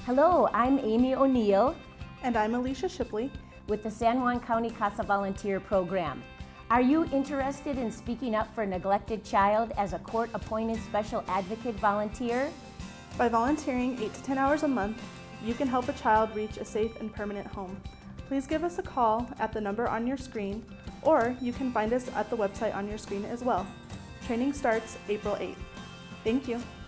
Hello, I'm Amy O'Neill And I'm Alicia Shipley with the San Juan County CASA Volunteer Program. Are you interested in speaking up for a neglected child as a court-appointed special advocate volunteer? By volunteering 8 to 10 hours a month, you can help a child reach a safe and permanent home. Please give us a call at the number on your screen, or you can find us at the website on your screen as well. Training starts April 8th. Thank you.